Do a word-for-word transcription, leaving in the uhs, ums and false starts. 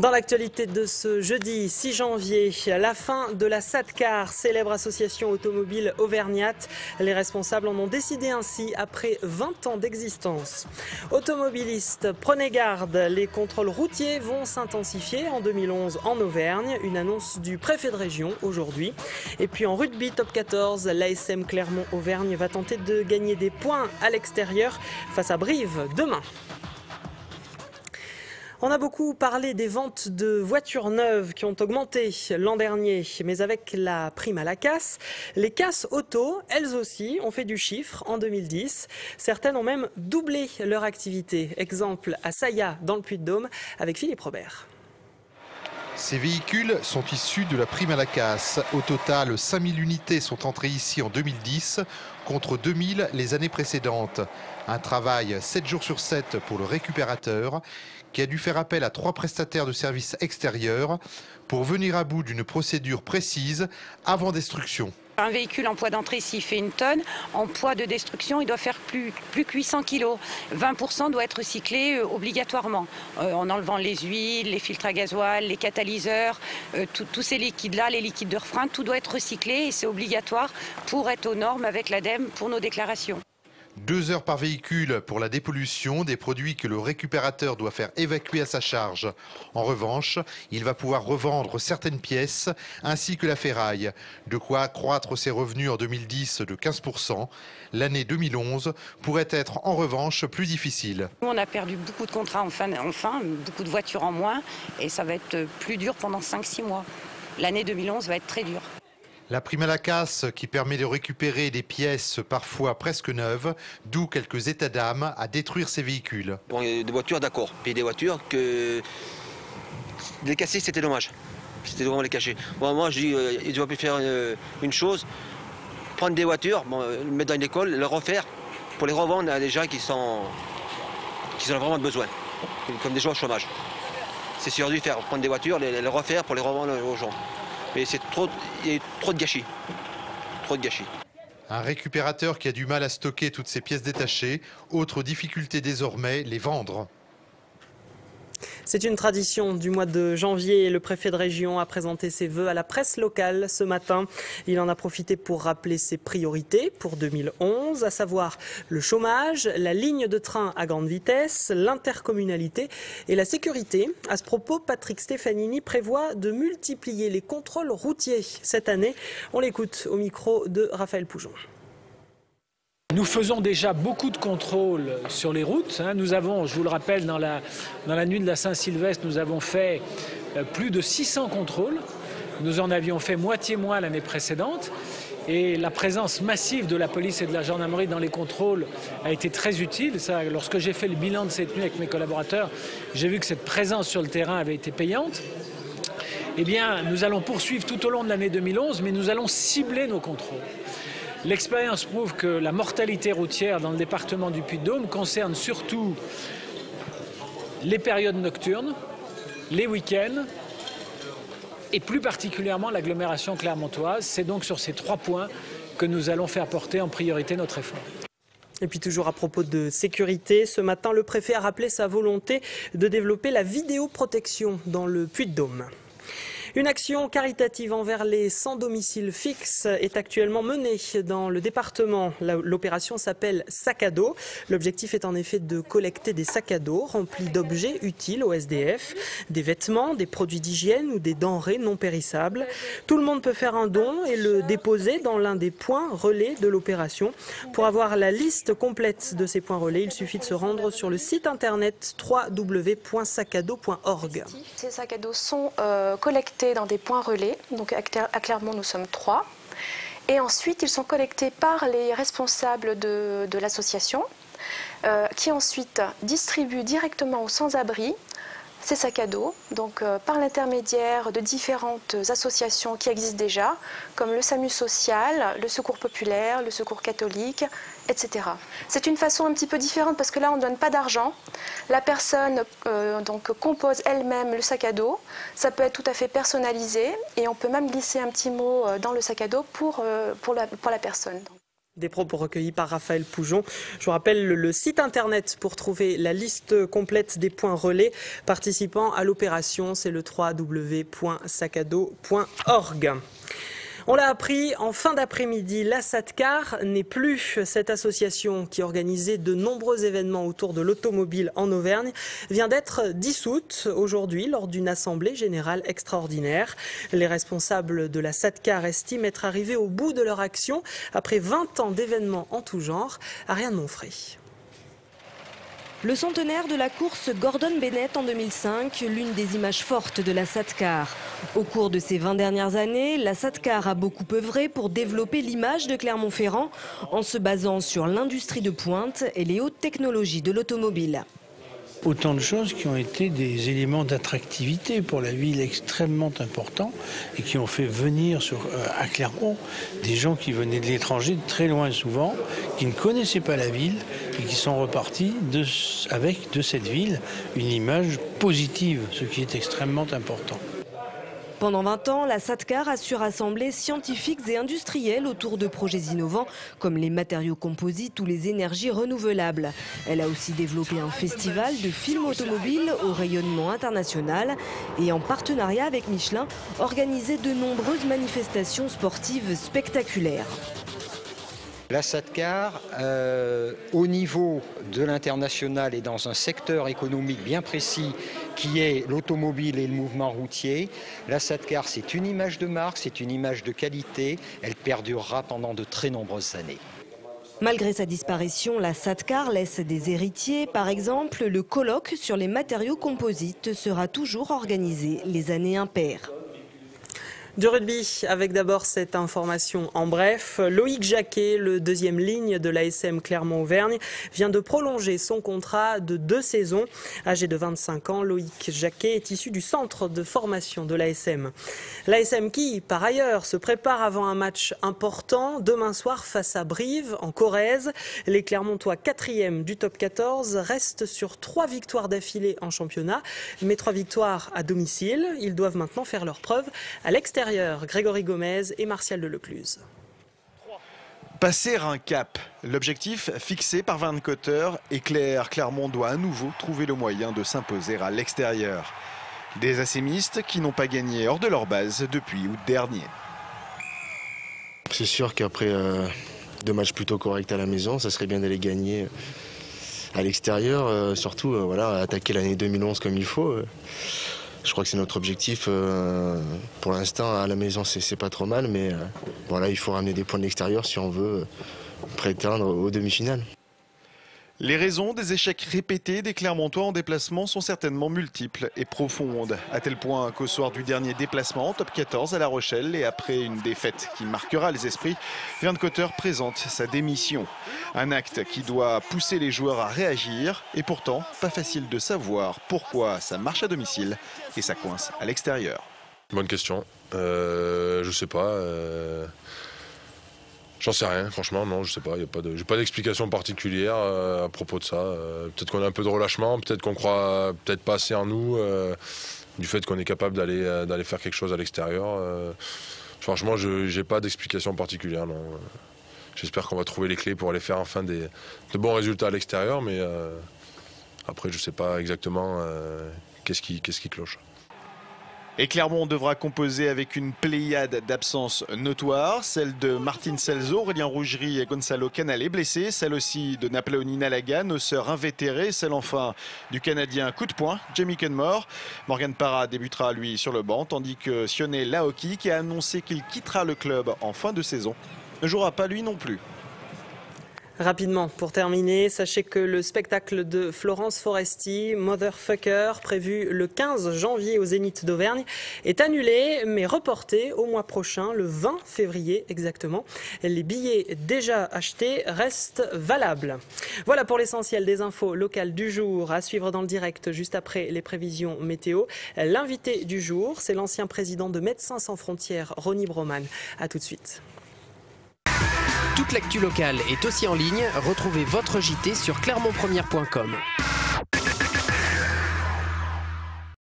Dans l'actualité de ce jeudi six janvier, la fin de la SATCAR, célèbre association automobile auvergnate. Les responsables en ont décidé ainsi après vingt ans d'existence. Automobilistes, prenez garde, les contrôles routiers vont s'intensifier en deux mille onze en Auvergne. Une annonce du préfet de région aujourd'hui. Et puis en rugby top quatorze, l'A S M Clermont-Auvergne va tenter de gagner des points à l'extérieur face à Brive demain. On a beaucoup parlé des ventes de voitures neuves qui ont augmenté l'an dernier, mais avec la prime à la casse, les casses auto, elles aussi, ont fait du chiffre en deux mille dix. Certaines ont même doublé leur activité. Exemple à Saillat, dans le Puy-de-Dôme, avec Philippe Robert. Ces véhicules sont issus de la prime à la casse. Au total, cinq mille unités sont entrées ici en deux mille dix, contre deux mille les années précédentes. Un travail sept jours sur sept pour le récupérateur, qui a dû faire appel à trois prestataires de services extérieurs pour venir à bout d'une procédure précise avant destruction. Un véhicule en poids d'entrée, s'il fait une tonne, en poids de destruction, il doit faire plus, plus que huit cents kilos. vingt pour cent doit être recyclé euh, obligatoirement, euh, en enlevant les huiles, les filtres à gasoil, les catalyseurs, euh, tous ces liquides-là, les liquides de refrain, tout doit être recyclé et c'est obligatoire pour être aux normes avec l'ADEME pour nos déclarations. Deux heures par véhicule pour la dépollution, des produits que le récupérateur doit faire évacuer à sa charge. En revanche, il va pouvoir revendre certaines pièces ainsi que la ferraille. De quoi accroître ses revenus en deux mille dix de quinze pour cent. L'année deux mille onze pourrait être en revanche plus difficile. On a perdu beaucoup de contrats enfin, enfin, beaucoup de voitures en moins et ça va être plus dur pendant cinq six mois. L'année deux mille onze va être très dure. La prime à la casse qui permet de récupérer des pièces parfois presque neuves, d'où quelques états d'âme à détruire ces véhicules. Bon, des voitures, d'accord. Puis des voitures que les casser, c'était dommage. C'était vraiment les cacher. Bon, moi, je dis, euh, ils doivent faire euh, une chose, prendre des voitures, bon, euh, mettre dans une école, les refaire pour les revendre à des gens qui sont, qui en ont vraiment besoin, comme des gens au chômage. C'est sûr de faire, prendre des voitures, les, les refaire pour les revendre aux gens. Mais c'est trop, il y a trop de gâchis. Trop de gâchis. Un récupérateur qui a du mal à stocker toutes ces pièces détachées. Autre difficulté désormais, les vendre. C'est une tradition du mois de janvier. Le préfet de région a présenté ses vœux à la presse locale ce matin. Il en a profité pour rappeler ses priorités pour deux mille onze, à savoir le chômage, la ligne de train à grande vitesse, l'intercommunalité et la sécurité. À ce propos, Patrick Stefanini prévoit de multiplier les contrôles routiers cette année. On l'écoute au micro de Raphaël Poujon. Nous faisons déjà beaucoup de contrôles sur les routes. Nous avons, je vous le rappelle, dans la, dans la nuit de la Saint-Sylvestre, nous avons fait plus de six cents contrôles. Nous en avions fait moitié moins l'année précédente. Et la présence massive de la police et de la gendarmerie dans les contrôles a été très utile. Ça, lorsque j'ai fait le bilan de cette nuit avec mes collaborateurs, j'ai vu que cette présence sur le terrain avait été payante. Eh bien, nous allons poursuivre tout au long de l'année deux mille onze, mais nous allons cibler nos contrôles. L'expérience prouve que la mortalité routière dans le département du Puy-de-Dôme concerne surtout les périodes nocturnes, les week-ends et plus particulièrement l'agglomération clermontoise. C'est donc sur ces trois points que nous allons faire porter en priorité notre effort. Et puis toujours à propos de sécurité, ce matin le préfet a rappelé sa volonté de développer la vidéoprotection dans le Puy-de-Dôme. Une action caritative envers les sans domicile fixe est actuellement menée dans le département. L'opération s'appelle Sac à dos. L'objectif est en effet de collecter des sacs à dos remplis d'objets utiles aux S D F, des vêtements, des produits d'hygiène ou des denrées non périssables. Tout le monde peut faire un don et le déposer dans l'un des points relais de l'opération. Pour avoir la liste complète de ces points relais, il suffit de se rendre sur le site internet w w w point sac à dos point org. Ces sacs à dos sont euh, collectés dans des points relais. Donc à Clermont, nous sommes trois. Et ensuite, ils sont collectés par les responsables de, de l'association, euh, qui ensuite distribuent directement aux sans-abri ces sacs à dos, donc euh, par l'intermédiaire de différentes associations qui existent déjà, comme le SAMU social, le Secours populaire, le Secours catholique, et cetera. C'est une façon un petit peu différente parce que là, on ne donne pas d'argent. La personne euh, donc, compose elle-même le sac à dos. Ça peut être tout à fait personnalisé et on peut même glisser un petit mot dans le sac à dos pour, euh, pour, la, pour la personne. Des propos recueillis par Raphaël Poujon. Je vous rappelle le site internet pour trouver la liste complète des points relais participant à l'opération. C'est le w w w point sacado point org. On l'a appris en fin d'après-midi, la SATCAR n'est plus. Cette association qui organisait de nombreux événements autour de l'automobile en Auvergne vient d'être dissoute aujourd'hui lors d'une assemblée générale extraordinaire. Les responsables de la SATCAR estiment être arrivés au bout de leur action après vingt ans d'événements en tout genre. Ariane Monfray. Le centenaire de la course Gordon Bennett en deux mille cinq, l'une des images fortes de la SATCAR. Au cours de ces vingt dernières années, la SATCAR a beaucoup œuvré pour développer l'image de Clermont-Ferrand en se basant sur l'industrie de pointe et les hautes technologies de l'automobile. Autant de choses qui ont été des éléments d'attractivité pour la ville extrêmement importants et qui ont fait venir sur, euh, à Clermont des gens qui venaient de l'étranger, de très loin souvent, qui ne connaissaient pas la ville et qui sont repartis de, avec de cette ville une image positive, ce qui est extrêmement important. Pendant vingt ans, la SATCAR a su rassembler scientifiques et industriels autour de projets innovants comme les matériaux composites ou les énergies renouvelables. Elle a aussi développé un festival de films automobiles au rayonnement international et en partenariat avec Michelin, organisé de nombreuses manifestations sportives spectaculaires. La SATCAR, euh, au niveau de l'international et dans un secteur économique bien précis qui est l'automobile et le mouvement routier, la SATCAR c'est une image de marque, c'est une image de qualité, elle perdurera pendant de très nombreuses années. Malgré sa disparition, la SATCAR laisse des héritiers. Par exemple, le colloque sur les matériaux composites sera toujours organisé les années impaires. Du rugby, avec d'abord cette information en bref. Loïc Jacquet, le deuxième ligne de l'A S M Clermont-Auvergne, vient de prolonger son contrat de deux saisons. Âgé de vingt-cinq ans, Loïc Jacquet est issu du centre de formation de l'A S M. L'A S M qui, par ailleurs, se prépare avant un match important demain soir face à Brive, en Corrèze. Les Clermontois, quatrième du top quatorze, restent sur trois victoires d'affilée en championnat, mais trois victoires à domicile. Ils doivent maintenant faire leurs preuves à l'extérieur. Grégory Gomez et Martial Delecluse. Passer un cap. L'objectif fixé par Van Cotter est clair. Clermont doit à nouveau trouver le moyen de s'imposer à l'extérieur. Des assémistes qui n'ont pas gagné hors de leur base depuis août dernier. C'est sûr qu'après euh, deux matchs plutôt corrects à la maison, ça serait bien d'aller gagner à l'extérieur. Euh, surtout euh, voilà, attaquer l'année deux mille onze comme il faut. Euh. Je crois que c'est notre objectif. Euh, pour l'instant, à la maison, c'est pas trop mal, mais euh, voilà, il faut ramener des points de l'extérieur si on veut euh, prétendre aux demi-finales. Les raisons des échecs répétés des Clermontois en déplacement sont certainement multiples et profondes, à tel point qu'au soir du dernier déplacement en top quatorze à La Rochelle et après une défaite qui marquera les esprits, Van Cotter présente sa démission. Un acte qui doit pousser les joueurs à réagir et pourtant pas facile de savoir pourquoi ça marche à domicile et ça coince à l'extérieur. Bonne question, euh, je sais pas. Euh... J'en sais rien, franchement, non, je sais pas, y a pas de, j'ai pas d'explication particulière euh, à propos de ça. Euh, peut-être qu'on a un peu de relâchement, peut-être qu'on croit peut-être pas assez en nous, euh, du fait qu'on est capable d'aller euh, d'aller faire quelque chose à l'extérieur. Euh, franchement, je j'ai pas d'explication particulière, non. J'espère qu'on va trouver les clés pour aller faire enfin des, de bons résultats à l'extérieur, mais euh, après, je sais pas exactement euh, qu'est-ce qui, qu'est-ce qui cloche. Et Clermont devra composer avec une pléiade d'absences notoires, celle de Martin Celso, Aurélien Rougerie et Gonzalo Canale blessés, celle aussi de Napoléon Nalaga, nos sœurs invétérées, celle enfin du Canadien coup de poing, Jamie Kenmore. Morgan Parra débutera lui sur le banc, tandis que Sione Laoki, qui a annoncé qu'il quittera le club en fin de saison, ne jouera pas lui non plus. Rapidement, pour terminer, sachez que le spectacle de Florence Foresti, Motherfucker, prévu le quinze janvier au Zénith d'Auvergne, est annulé, mais reporté au mois prochain, le vingt février exactement. Les billets déjà achetés restent valables. Voilà pour l'essentiel des infos locales du jour, à suivre dans le direct juste après les prévisions météo. L'invité du jour, c'est l'ancien président de Médecins sans frontières, Ronny Broman. A tout de suite. Toute l'actu locale est aussi en ligne. Retrouvez votre J T sur clermont première point com.